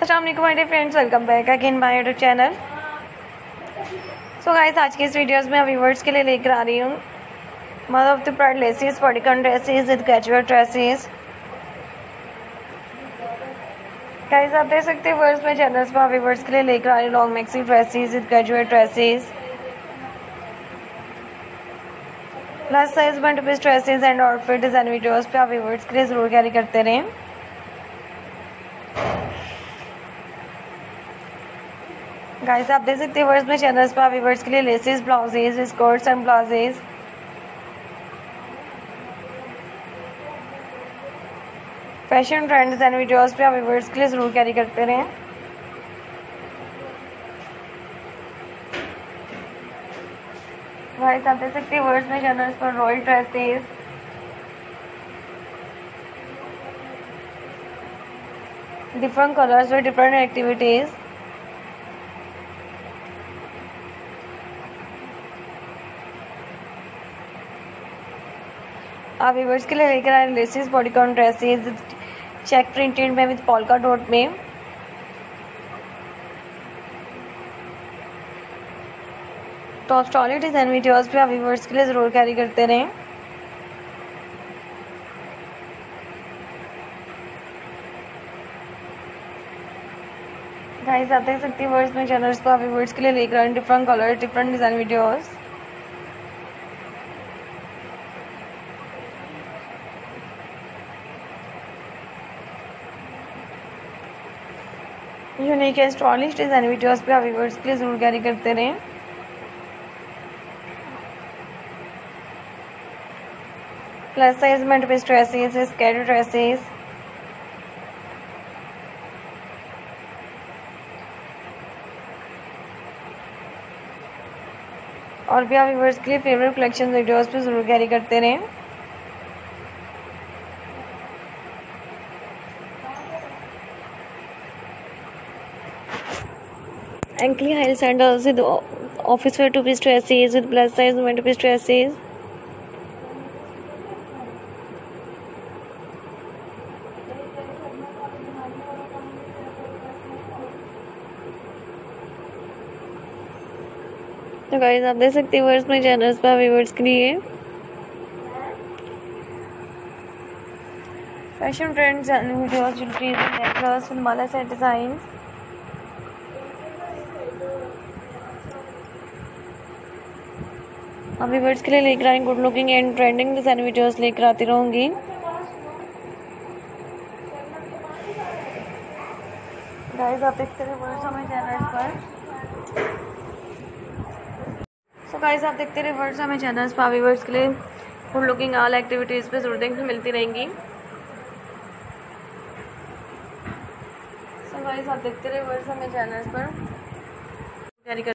अस्सलाम वालेकुम my dear friends, welcome back again my YouTube channel. So guys, आज के इस वीडियोस में व्यूअर्स के लिए लेकर आ रही हूँ mother of the pride laces, bodycon dresses with casual dresses. Guys, आप देख सकते हैं व्यूअर्स में चैनल्स पर व्यूअर्स के लिए लेकर आ रही हूँ long maxi dresses with casual dresses, plus size one piece dresses and outfit design videos पे आप व्यूअर्स के लिए जरूर कैरी करते रहें। गाइस, आप देख सकते हैं व्यूअर्स में चैनल्स पर व्यूअर्स के लिए laces, blouses, skirts and blouses, fashion trends and videos पे आप व्यूअर्स के लिए जरूर कैरी करते रहें। गाइस, आप देख सकते हैं व्यूअर्स में चैनल्स पर royal dresses, different colours with different activities, आप व्यूअर्स के लिए लेकर आए laces, bodycon dresses check printed में विद पोल्का डॉट में। टॉप स्टॉली डिजाइन वीडियोस पे आप व्यूअर्स के लिए जरूर कैरी करते रहें। गाइस, आप देख सकते हैं व्यूअर्स में चैनल्स पर आप व्यूअर्स के लिए लेकर आए different colour, different design videos. Unique and stylish design videos पे आप व्यूअर्स के लिए जरूर कैरी करते रहें। प्लस साइज में पीस ड्रेसेस, स्कर्ट ड्रेसेस, और भी आप व्यूअर्स के लिए फेवरेट कलेक्शन वीडियोस पे जरूर कैरी करते रहें। Ankle high sandals with office wear two-piece dresses with plus size women two-piece dresses. तो गाइस, आप देख सकते हैं व्यूअर्स में चैनल्स पर व्यूअर्स के लिए fashion trends and videos, jewellery, necklace, माला सेट डिजाइन, अभी व्यूअर्स के लिए लेकर आए good looking and trending design videos लेकर आती रहूंगी। गाइस, आप देखते रहे व्यूअर्स हमें चैनल्स पर। सो गाइस, आप देखते रहे व्यूअर्स हमें चैनल्स पर व्यूअर्स के लिए गुड लुकिंग ऑल एक्टिविटीज पे जरूर देखने मिलती रहेंगी। सो गाइस, आप देखते रहे व्यूअर्स हमें चैनल्स पर कैरी